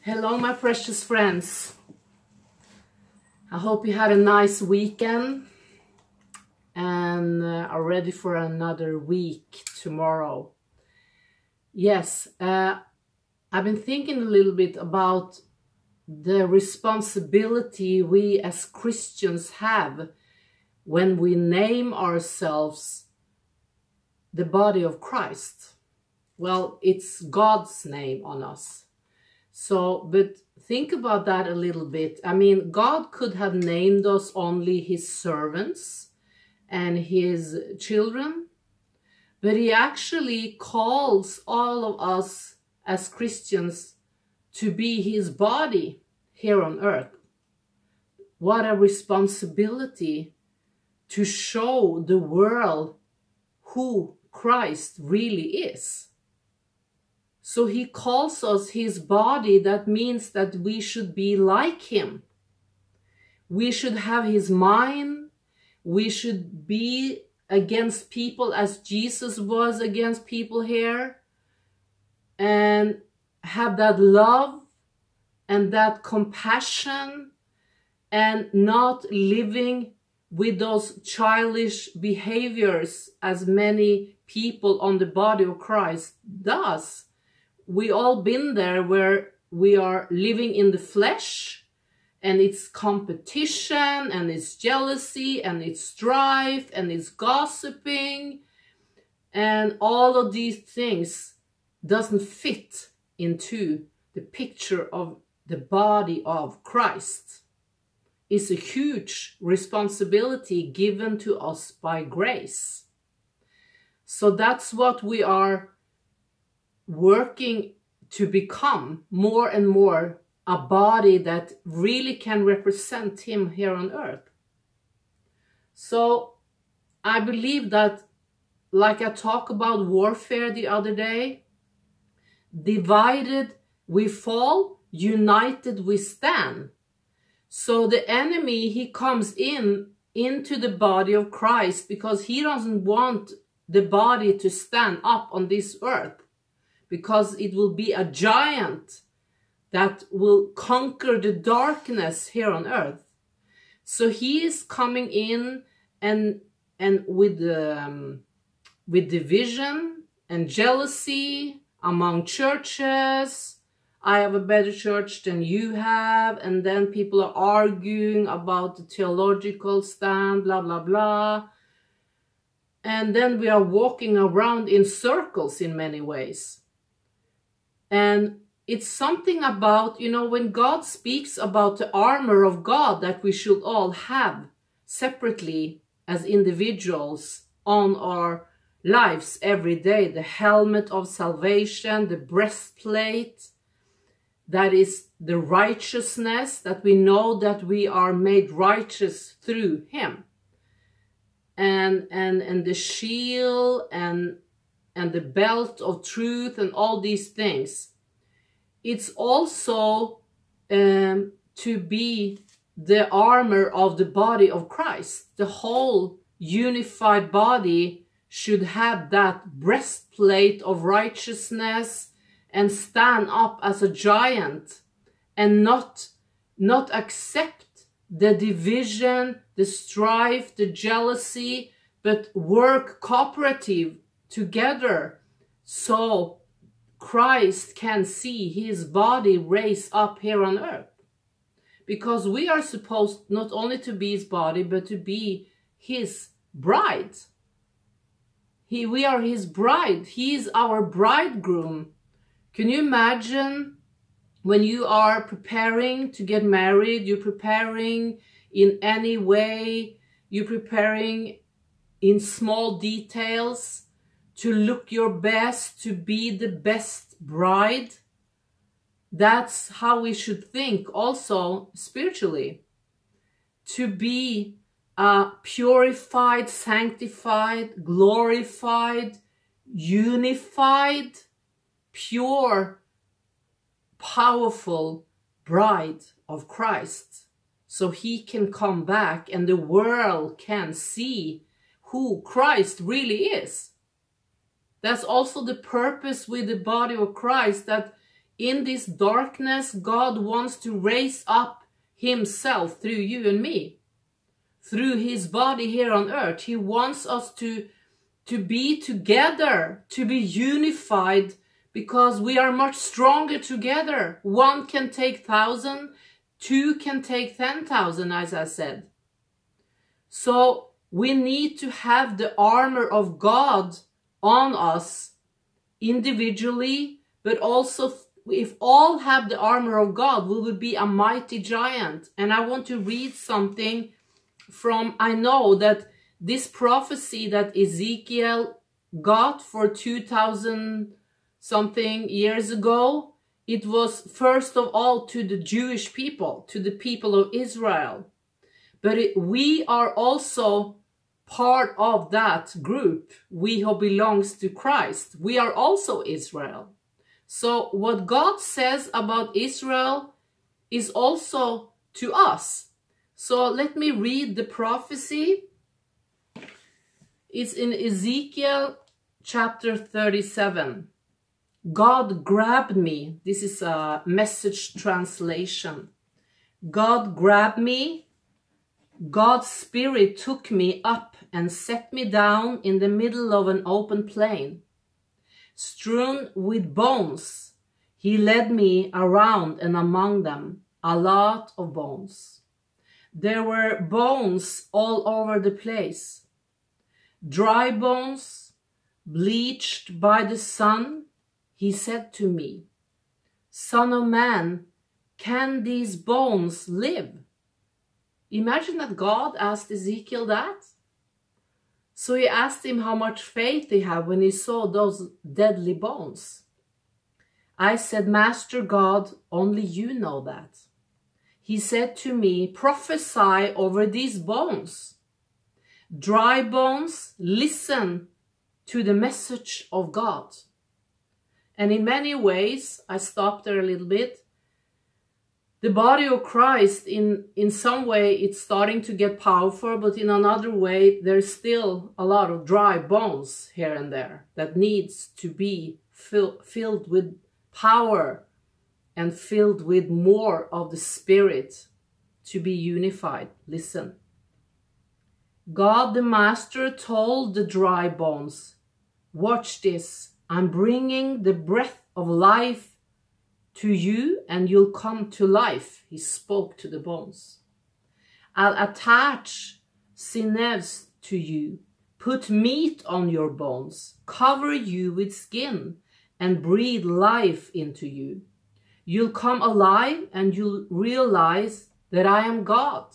Hello, my precious friends. I hope you had a nice weekend and are ready for another week tomorrow. Yes, I've been thinking a little bit about the responsibility we as Christians have when we name ourselves the body of Christ. Well, it's God's name on us. But think about that a little bit. I mean, God could have named us only his servants and his children, but he actually calls all of us as Christians to be his body here on earth. What a responsibility to show the world who Christ really is. So he calls us his body. That means that we should be like him. We should have his mind. We should be against people as Jesus was against people here. And have that love and that compassion and not living with those childish behaviors as many people on the body of Christ does. We all been there where we are living in the flesh and it's competition and it's jealousy and it's strife and it's gossiping, and all of these things doesn't fit into the picture of the body of Christ. It's a huge responsibility given to us by grace. So that's what we are working to become, more and more a body that really can represent him here on earth. So I believe that, like I talked about warfare the other day, divided we fall, united we stand. So the enemy, he comes into the body of Christ because he doesn't want the body to stand up on this earth, because it will be a giant that will conquer the darkness here on earth. So he is coming in and with division and jealousy among churches. I have a better church than you have, and then people are arguing about the theological stand, blah, blah, blah. And then we are walking around in circles in many ways. And it's something about, you know, when God speaks about the armor of God that we should all have separately as individuals on our lives every day, the helmet of salvation, the breastplate, that is the righteousness, that we know that we are made righteous through him, and the shield and the belt of truth and all these things. It's also to be the armor of the body of Christ. The whole unified body should have that breastplate of righteousness and stand up as a giant and not accept the division, the strife, the jealousy, but work cooperative together so Christ can see his body raised up here on earth. Because we are supposed not only to be his body, but to be his bride. We are his bride. He is our bridegroom. Can you imagine when you are preparing to get married, you're preparing in any way, you're preparing in small details to look your best, to be the best bride? That's how we should think also spiritually. To be purified, sanctified, glorified, unified, pure, powerful bride of Christ. So he can come back and the world can see who Christ really is. That's also the purpose with the body of Christ, that in this darkness, God wants to raise up himself through you and me, through his body here on earth. He wants us to be together, to be unified, because we are much stronger together. One can take 1,000, two can take 10,000, as I said. So we need to have the armor of God on us individually, but also if all have the armor of God, we would be a mighty giant. And I want to read something from, I know that this prophecy that Ezekiel got for 2,000 something years ago, it was first of all to the Jewish people, to the people of Israel. But we are also part of that group, we who belongs to Christ. We are also Israel. So what God says about Israel is also to us. So let me read the prophecy. It's in Ezekiel chapter 37. God grabbed me. This is a Message translation. God grabbed me. God's Spirit took me up and set me down in the middle of an open plain, strewn with bones. He led me around and among them, a lot of bones. There were bones all over the place, dry bones, bleached by the sun. He said to me, "Son of man, can these bones live?" Imagine that God asked Ezekiel that. So he asked him how much faith he had when he saw those deadly bones. I said, "Master God, only you know that." He said to me, "Prophesy over these bones. Dry bones, listen to the message of God." And in many ways, I stopped there a little bit. The body of Christ, in some way, it's starting to get powerful, but in another way, there's still a lot of dry bones here and there that needs to be filled with power and filled with more of the Spirit to be unified. Listen. God the Master told the dry bones, "Watch this. I'm bringing the breath of life to you and you'll come to life." He spoke to the bones. "I'll attach sinews to you, put meat on your bones, cover you with skin and breathe life into you. You'll come alive and you'll realize that I am God."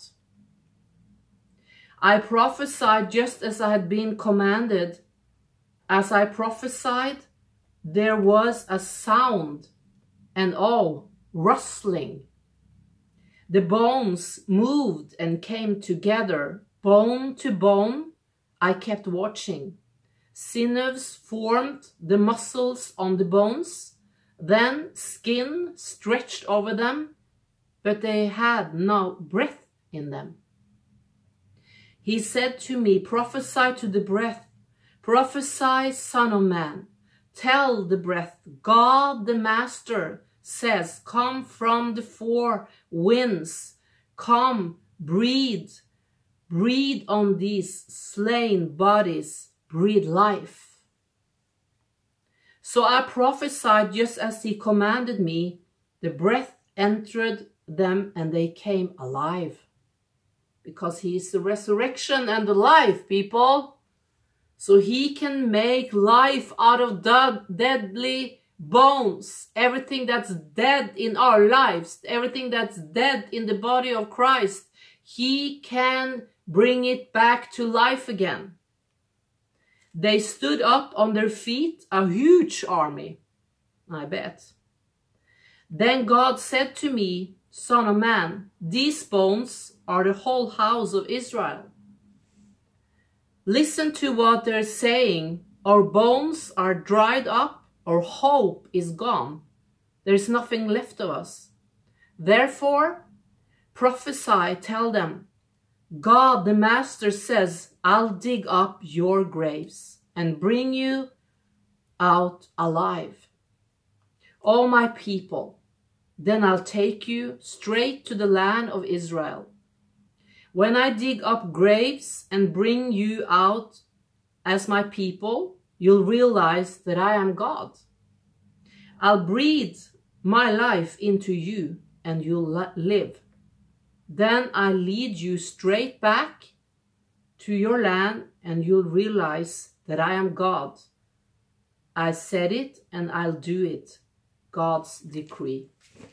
I prophesied just as I had been commanded. As I prophesied, there was a sound and rustling. The bones moved and came together, bone to bone. I kept watching. Sinews formed the muscles on the bones, then skin stretched over them, but they had no breath in them. He said to me, "Prophesy to the breath. Prophesy, Son of man. Tell the breath, God the Master says, come from the four winds. Come, breathe. Breathe on these slain bodies. Breathe life." So I prophesied just as he commanded me. The breath entered them and they came alive. Because he is the resurrection and the life, people. So he can make life out of deadly bones. Everything that's dead in our lives, everything that's dead in the body of Christ, he can bring it back to life again. They stood up on their feet, a huge army, I bet. Then God said to me, "Son of man, these bones are the whole house of Israel. Listen to what they're saying. Our bones are dried up. Our hope is gone. There's nothing left of us. Therefore, prophesy, tell them, God the Master says, I'll dig up your graves and bring you out alive. O my people, then I'll take you straight to the land of Israel. When I dig up graves and bring you out as my people, you'll realize that I am God. I'll breathe my life into you and you'll live. Then I'll lead you straight back to your land and you'll realize that I am God. I said it and I'll do it. God's decree.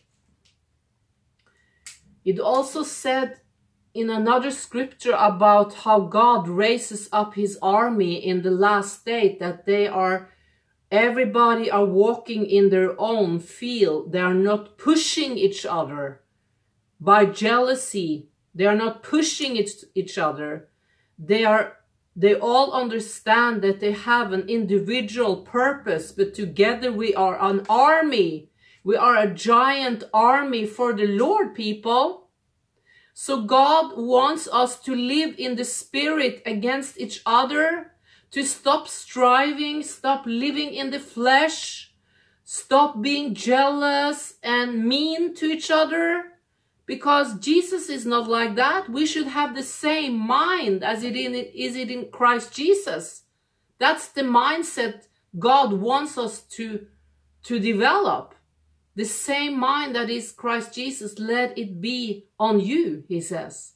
It also said in another scripture about how God raises up his army in the last day, that everybody are walking in their own field. They are not pushing each other by jealousy. They are not pushing each other. They all understand that they have an individual purpose, but together we are an army. We are a giant army for the Lord, people. So God wants us to live in the spirit against each other, to stop striving, stop living in the flesh, stop being jealous and mean to each other. Because Jesus is not like that. We should have the same mind as it is in Christ Jesus. That's the mindset God wants us to develop. The same mind that is Christ Jesus, let it be on you, he says.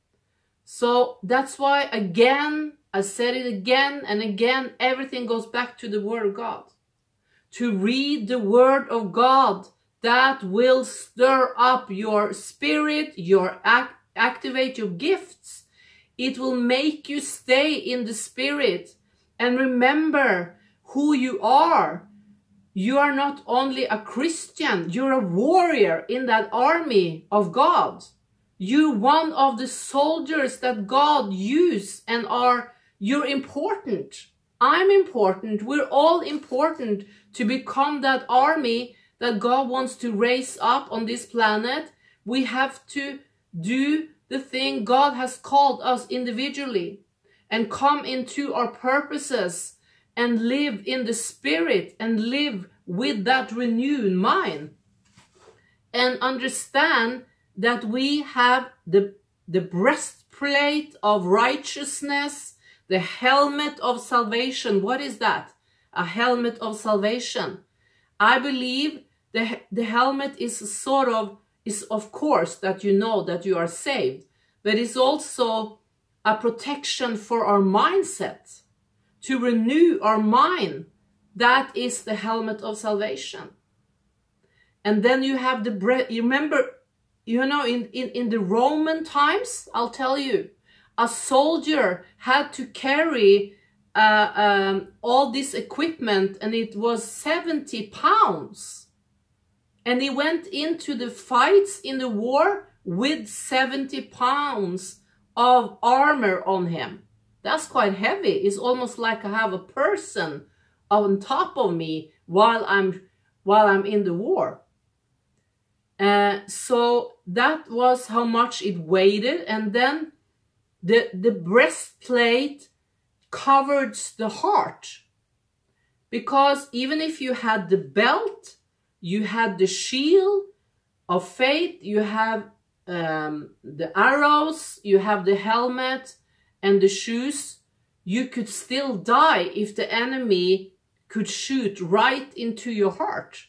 So that's why, again, I said it again and again, everything goes back to the Word of God. To read the Word of God, that will stir up your spirit, activate your gifts. It will make you stay in the spirit and remember who you are. You are not only a Christian, you're a warrior in that army of God. You're one of the soldiers that God uses and you're important. I'm important. We're all important to become that army that God wants to raise up on this planet. We have to do the thing God has called us individually and come into our purposes and live in the spirit and live with that renewed mind and understand that we have the breastplate of righteousness, the helmet of salvation. What is that? A helmet of salvation. I believe the helmet is of course that you know that you are saved, but it's also a protection for our mindset, to renew our mind. That is the helmet of salvation. And then you have the bread. You remember, in the Roman times, I'll tell you, a soldier had to carry all this equipment, and it was 70 pounds. And he went into the fights in the war with 70 pounds of armor on him. That's quite heavy. It's almost like I have a person on top of me while I'm in the war. So that was how much it weighed. And then the breastplate covered the heart. Because even if you had the belt, you had the shield of faith, you have the arrows, you have the helmet and the shoes, you could still die if the enemy could shoot right into your heart.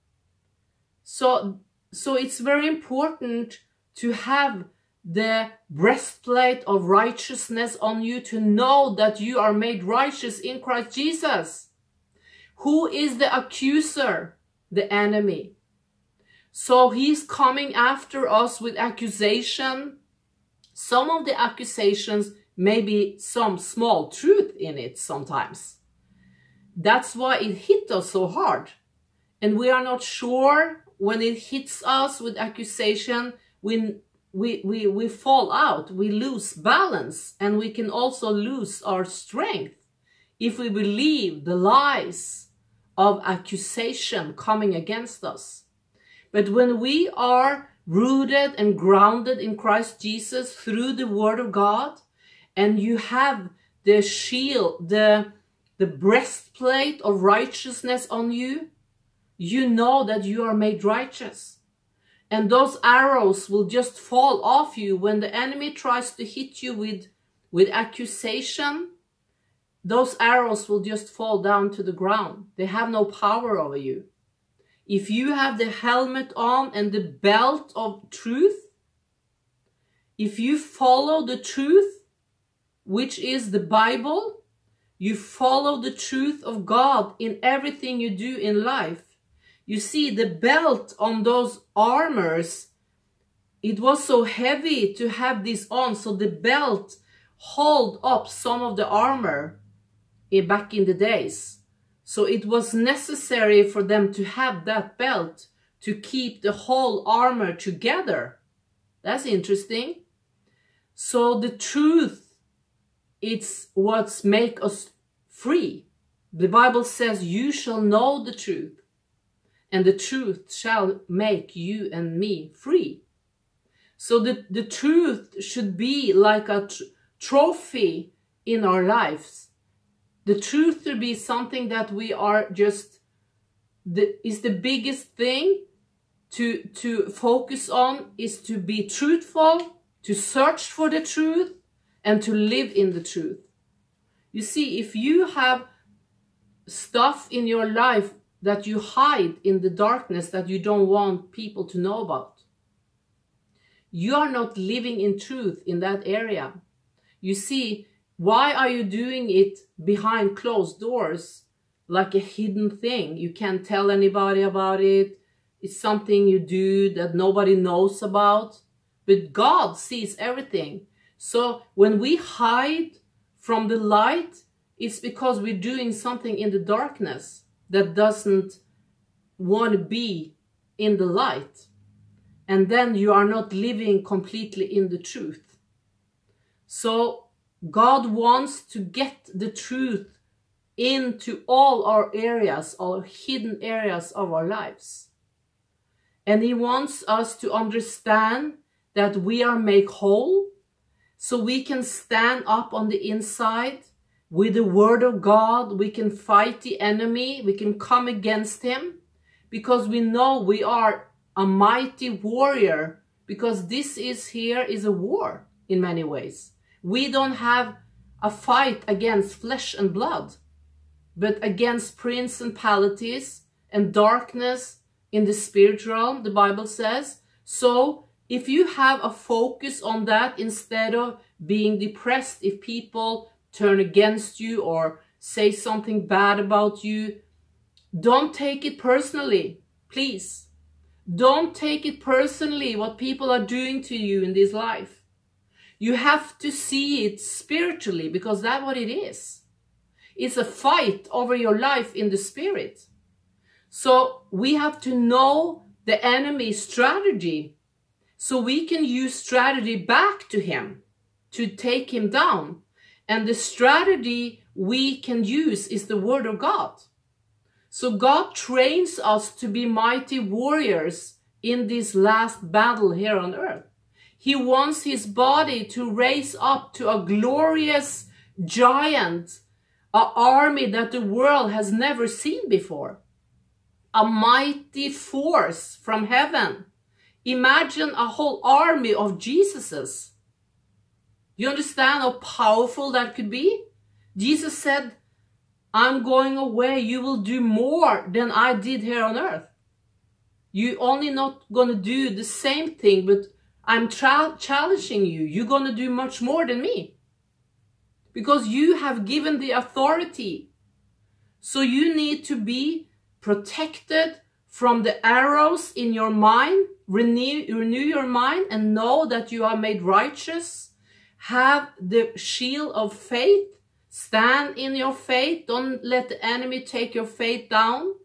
So it's very important to have the breastplate of righteousness on you, to know that you are made righteous in Christ Jesus. Who is the accuser? The enemy. So he's coming after us with accusation. Some of the accusations may be some small truth in it sometimes. That's why it hit us so hard. And we are not sure when it hits us with accusation, we fall out, we lose balance, and we can also lose our strength if we believe the lies of accusation coming against us. But when we are rooted and grounded in Christ Jesus through the Word of God, and you have the shield, the breastplate of righteousness on you, you know that you are made righteous. And those arrows will just fall off you when the enemy tries to hit you with accusation. Those arrows will just fall down to the ground. They have no power over you. If you have the helmet on and the belt of truth, if you follow the truth, which is the Bible, you follow the truth of God in everything you do in life. You see, the belt on those armors, it was so heavy to have this on, so the belt held up some of the armor back in the days. So it was necessary for them to have that belt to keep the whole armor together. That's interesting. So the truth, it's what makes us free. The Bible says, you shall know the truth, and the truth shall make you and me free. So the truth should be like a trophy in our lives. The truth to be something that we are just, is the biggest thing to focus on, is to be truthful, to search for the truth, and to live in the truth. You see, if you have stuff in your life that you hide in the darkness that you don't want people to know about, you are not living in truth in that area. You see, why are you doing it behind closed doors like a hidden thing? You can't tell anybody about it. It's something you do that nobody knows about. But God sees everything. So when we hide from the light, it's because we're doing something in the darkness that doesn't want to be in the light. And then you are not living completely in the truth. So God wants to get the truth into all our areas, all hidden areas of our lives. And He wants us to understand that we are made whole, so we can stand up on the inside with the Word of God. We can fight the enemy, we can come against him, because we know we are a mighty warrior, because this is a war in many ways. We don't have a fight against flesh and blood, but against principalities and darkness in the spirit realm, the Bible says. So if you have a focus on that, instead of being depressed if people turn against you or say something bad about you, don't take it personally, please. Don't take it personally what people are doing to you in this life. You have to see it spiritually, because that's what it is. It's a fight over your life in the spirit. So we have to know the enemy's strategy, so we can use strategy back to him to take him down. And the strategy we can use is the Word of God. So God trains us to be mighty warriors in this last battle here on earth. He wants His body to raise up to a glorious giant, an army that the world has never seen before. A mighty force from heaven. Imagine a whole army of Jesuses. You understand how powerful that could be? Jesus said, I'm going away, you will do more than I did here on earth. You're only not going to do the same thing, but I'm challenging you. You're going to do much more than me, because you have given the authority. So you need to be protected from the arrows in your mind. Renew your mind and know that you are made righteous. Have the shield of faith. Stand in your faith. Don't let the enemy take your faith down.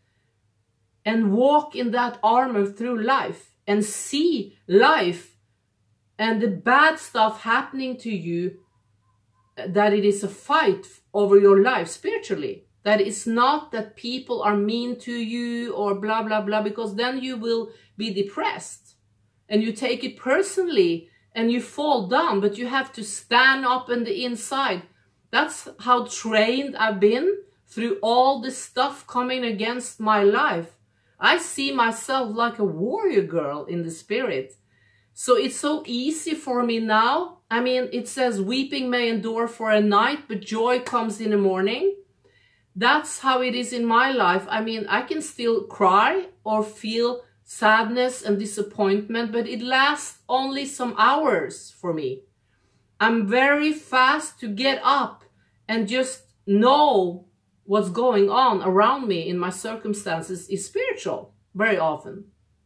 And walk in that armor through life. And see life and the bad stuff happening to you, that it is a fight over your life spiritually. That it's not that people are mean to you or blah, blah, blah, because then you will be depressed and you take it personally and you fall down, but you have to stand up on the inside. That's how trained I've been through all the stuff coming against my life. I see myself like a warrior girl in the spirit. So it's so easy for me now. I mean, it says weeping may endure for a night, but joy comes in the morning. That's how it is in my life. I mean, I can still cry or feel sadness and disappointment, but it lasts only some hours for me. I'm very fast to get up and just know what's going on around me in my circumstances is spiritual very often.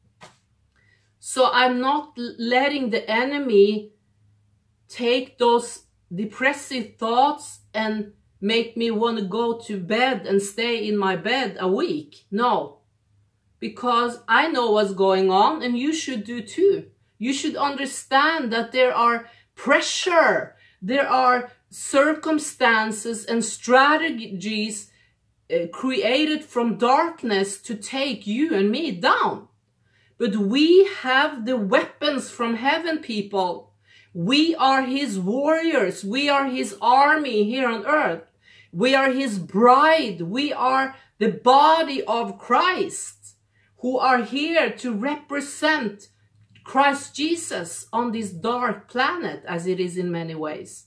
So I'm not letting the enemy take those depressive thoughts and make me want to go to bed and stay in my bed a week. No, because I know what's going on, and you should do too. You should understand that there are pressure, there are circumstances and strategies created from darkness to take you and me down. But we have the weapons from heaven, people. We are his warriors. We are his army here on earth. We are his bride. We are the body of Christ who are here to represent Christ Jesus on this dark planet as it is in many ways.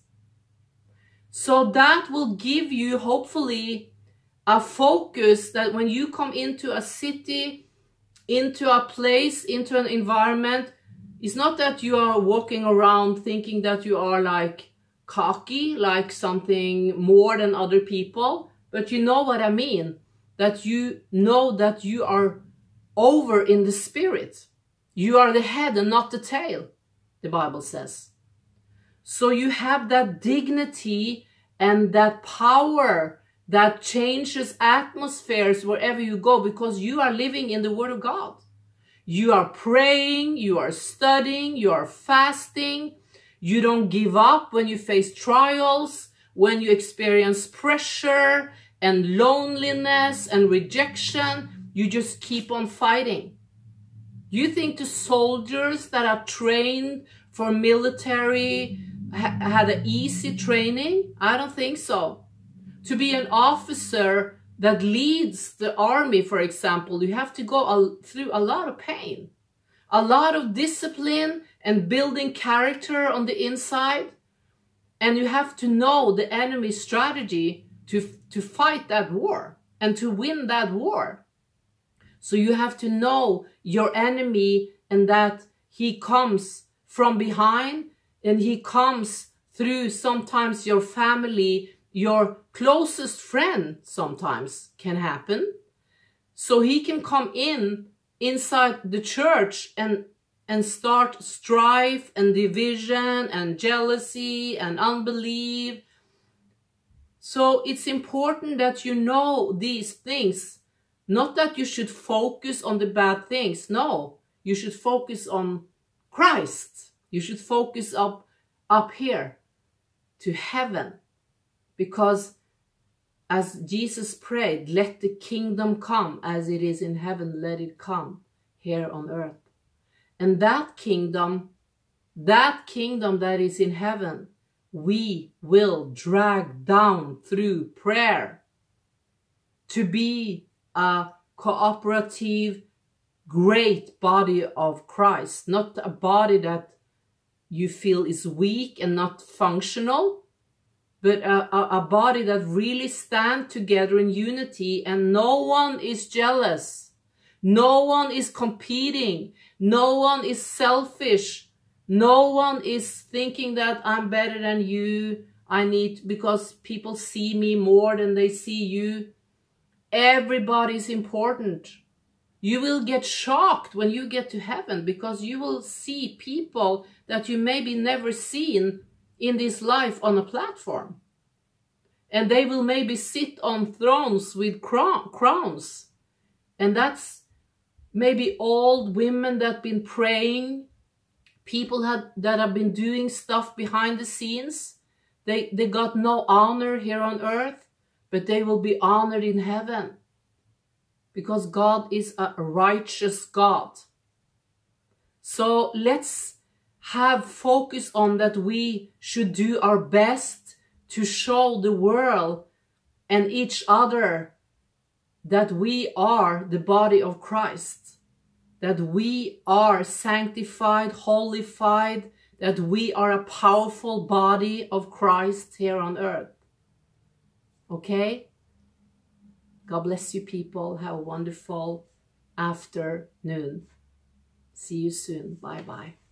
So that will give you hopefully a focus that when you come into a city, into a place, into an environment, it's not that you are walking around thinking that you are like cocky, like something more than other people, but you know what I mean, that you know that you are over in the spirit. You are the head and not the tail, the Bible says. So you have that dignity and that power that changes atmospheres wherever you go, because you are living in the Word of God. You are praying, you are studying, you are fasting. You don't give up when you face trials, when you experience pressure and loneliness and rejection. You just keep on fighting. You think the soldiers that are trained for military had an easy training? I don't think so. To be an officer that leads the army, for example, you have to go through a lot of pain, a lot of discipline and building character on the inside. And you have to know the enemy's strategy to fight that war and to win that war. So you have to know your enemy and that he comes from behind and he comes through sometimes your family. Your closest friend sometimes can happen. So he can come inside the church and start strife and division and jealousy and unbelief. So it's important that you know these things. Not that you should focus on the bad things. No, you should focus on Christ. You should focus up here to heaven. Because as Jesus prayed, let the kingdom come as it is in heaven, let it come here on earth. And that kingdom that is in heaven, we will drag down through prayer to be a cooperative, great body of Christ. Not a body that you feel is weak and not functional, but a body that really stands together in unity, and no one is jealous. No one is competing. No one is selfish. No one is thinking that I'm better than you. Because people see me more than they see you. Everybody is important. You will get shocked when you get to heaven, because you will see people that you maybe never seen in this life on a platform. And they will maybe sit on thrones with crowns. And that's maybe old women that have been praying, people that have been doing stuff behind the scenes. They got no honor here on earth, but they will be honored in heaven. Because God is a righteous God. So let's have focus on that we should do our best to show the world and each other that we are the body of Christ, that we are sanctified, holified, that we are a powerful body of Christ here on earth. Okay? God bless you people. Have a wonderful afternoon. See you soon. Bye-bye.